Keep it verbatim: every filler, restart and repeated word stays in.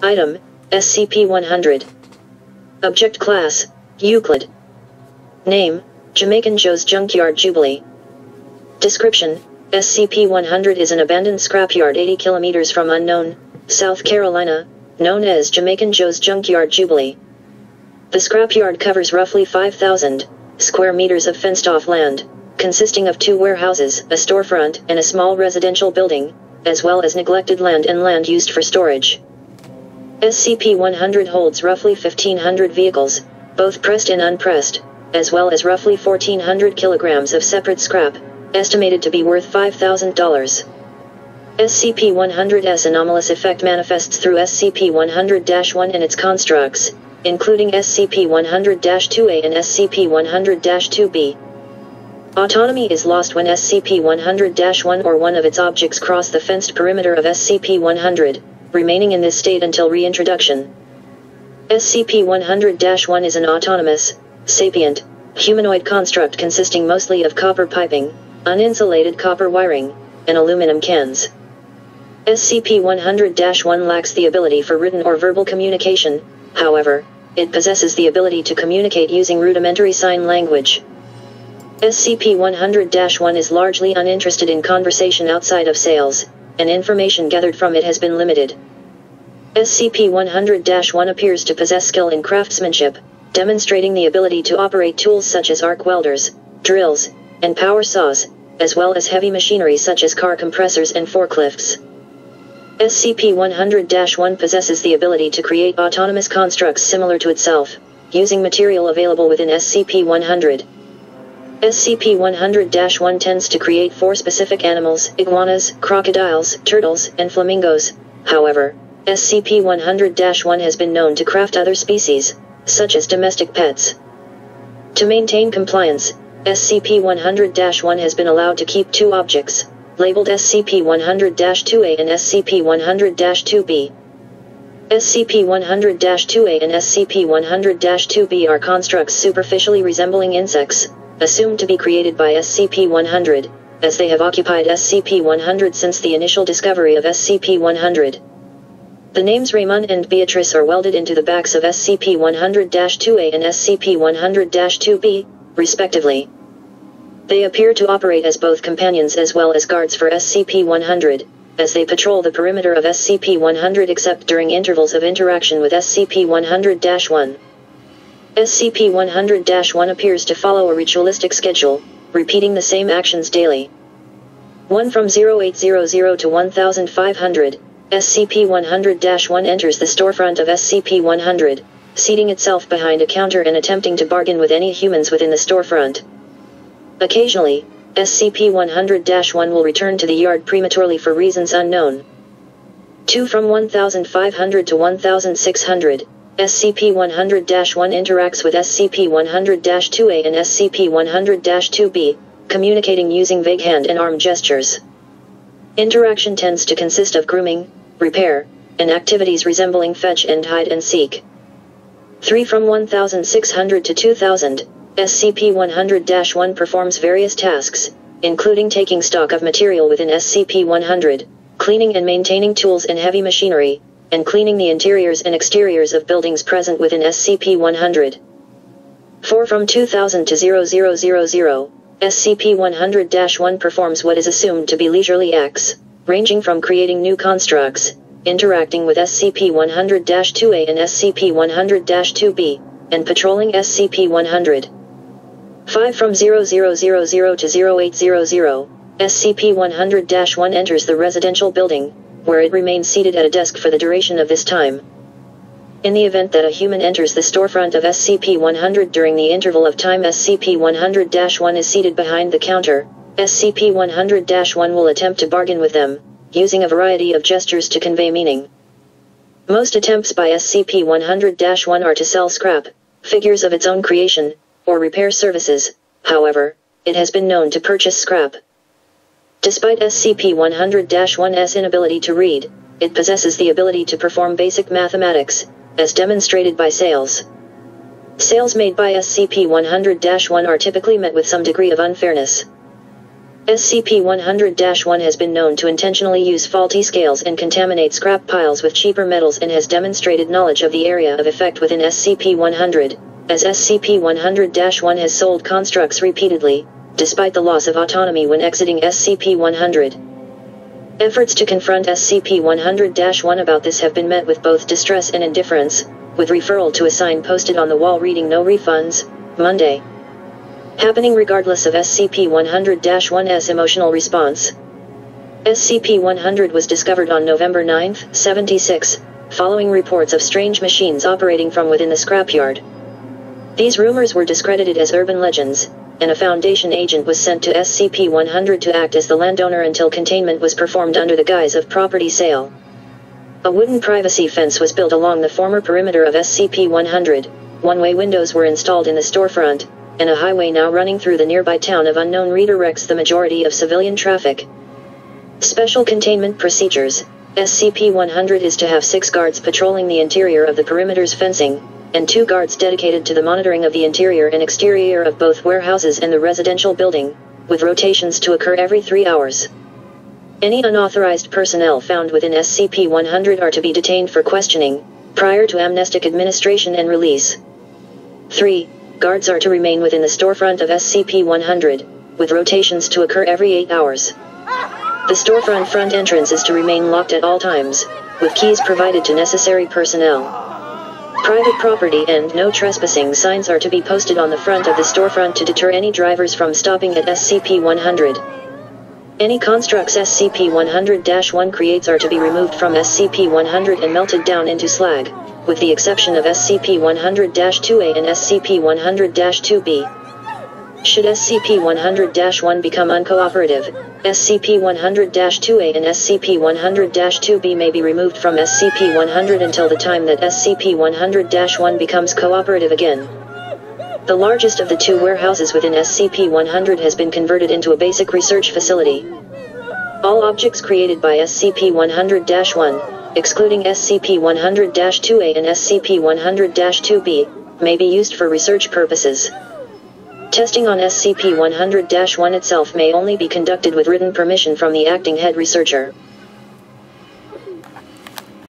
Item, S C P one hundred. Object Class, Euclid. Name, Jamaican Joe's Junkyard Jubilee. Description, S C P one hundred is an abandoned scrapyard eighty kilometers from unknown, South Carolina, known as Jamaican Joe's Junkyard Jubilee. The scrapyard covers roughly five thousand square meters of fenced-off land, consisting of two warehouses, a storefront, and a small residential building, as well as neglected land and land used for storage. S C P one hundred holds roughly fifteen hundred vehicles, both pressed and unpressed, as well as roughly fourteen hundred kilograms of separate scrap, estimated to be worth five thousand dollars. S C P one hundred's anomalous effect manifests through S C P one hundred dash one and its constructs, including S C P one hundred dash two A and S C P one hundred dash two B. Autonomy is lost when S C P one hundred dash one or one of its objects cross the fenced perimeter of S C P one hundred, remaining in this state until reintroduction. S C P one hundred dash one is an autonomous, sapient, humanoid construct consisting mostly of copper piping, uninsulated copper wiring, and aluminum cans. S C P one hundred dash one lacks the ability for written or verbal communication, however, it possesses the ability to communicate using rudimentary sign language. S C P one hundred dash one is largely uninterested in conversation outside of sales, and information gathered from it has been limited. S C P one hundred dash one appears to possess skill in craftsmanship, demonstrating the ability to operate tools such as arc welders, drills, and power saws, as well as heavy machinery such as car compressors and forklifts. S C P one hundred dash one possesses the ability to create autonomous constructs similar to itself, using material available within S C P one hundred. S C P one hundred dash one tends to create four specific animals: iguanas, crocodiles, turtles, and flamingos. However, S C P one hundred dash one has been known to craft other species, such as domestic pets. To maintain compliance, S C P one hundred dash one has been allowed to keep two objects, labeled S C P one hundred dash two A and S C P one hundred dash two B. S C P one hundred dash two A and S C P one hundred dash two B are constructs superficially resembling insects, assumed to be created by S C P one hundred, as they have occupied S C P one hundred since the initial discovery of S C P one hundred. The names Raymond and Beatrice are welded into the backs of S C P one hundred dash two A and S C P one hundred dash two B, respectively. They appear to operate as both companions as well as guards for S C P one hundred, as they patrol the perimeter of S C P one hundred except during intervals of interaction with S C P one hundred dash one. S C P one hundred dash one appears to follow a ritualistic schedule, repeating the same actions daily. one From zero eight hundred to one thousand five hundred, S C P one hundred dash one enters the storefront of S C P one hundred, seating itself behind a counter and attempting to bargain with any humans within the storefront. Occasionally, S C P one hundred dash one will return to the yard prematurely for reasons unknown. two From one thousand five hundred to one thousand six hundred, S C P one hundred dash one interacts with S C P one hundred dash two A and S C P one hundred dash two B, communicating using vague hand and arm gestures. Interaction tends to consist of grooming, repair, and activities resembling fetch and hide and seek. three From one thousand six hundred to two thousand, S C P one hundred dash one performs various tasks, including taking stock of material within S C P one hundred, cleaning and maintaining tools and heavy machinery, and cleaning the interiors and exteriors of buildings present within S C P one hundred. four From two thousand to zero zero zero zero, S C P one hundred dash one performs what is assumed to be leisurely acts, ranging from creating new constructs, interacting with S C P one hundred dash two A and S C P one hundred dash two B, and patrolling S C P one hundred. five From zero zero zero zero to zero eight hundred, S C P one hundred dash one enters the residential building, where it remains seated at a desk for the duration of this time. In the event that a human enters the storefront of S C P one hundred during the interval of time S C P one hundred dash one is seated behind the counter, S C P one hundred dash one will attempt to bargain with them, using a variety of gestures to convey meaning. Most attempts by S C P one hundred dash one are to sell scrap, figures of its own creation, or repair services. However, it has been known to purchase scrap. Despite S C P one hundred dash one's inability to read, it possesses the ability to perform basic mathematics, as demonstrated by sales. Sales made by S C P one hundred dash one are typically met with some degree of unfairness. S C P one hundred dash one has been known to intentionally use faulty scales and contaminate scrap piles with cheaper metals and has demonstrated knowledge of the area of effect within S C P one hundred, as S C P one hundred dash one has sold constructs repeatedly, despite the loss of autonomy when exiting S C P one hundred. Efforts to confront S C P one hundred dash one about this have been met with both distress and indifference, with referral to a sign posted on the wall reading "No refunds, Monday." Happening regardless of S C P one hundred dash one's emotional response. S C P one hundred was discovered on November ninth, seventy-six, following reports of strange machines operating from within the scrapyard. These rumors were discredited as urban legends, and a Foundation agent was sent to S C P one hundred to act as the landowner until containment was performed under the guise of property sale. A wooden privacy fence was built along the former perimeter of S C P one hundred, one-way windows were installed in the storefront, and a highway now running through the nearby town of Unknown redirects the majority of civilian traffic. Special containment procedures. S C P one hundred is to have six guards patrolling the interior of the perimeter's fencing, and two guards dedicated to the monitoring of the interior and exterior of both warehouses and the residential building, with rotations to occur every three hours. Any unauthorized personnel found within S C P one hundred are to be detained for questioning, prior to amnestic administration and release. three. Guards are to remain within the storefront of S C P one hundred, with rotations to occur every eight hours. The storefront front entrance is to remain locked at all times, with keys provided to necessary personnel. Private property and "No trespassing" signs are to be posted on the front of the storefront to deter any drivers from stopping at S C P one hundred. Any constructs S C P one hundred dash one creates are to be removed from S C P one hundred and melted down into slag, with the exception of S C P one hundred dash two A and S C P one hundred dash two B. Should S C P one hundred dash one become uncooperative, S C P one hundred dash two A and S C P one hundred dash two B may be removed from S C P one hundred until the time that S C P one hundred dash one becomes cooperative again. The largest of the two warehouses within S C P one hundred has been converted into a basic research facility. All objects created by S C P one hundred dash one, excluding S C P one hundred dash two A and S C P one hundred dash two B, may be used for research purposes. Testing on S C P one hundred dash one itself may only be conducted with written permission from the acting head researcher.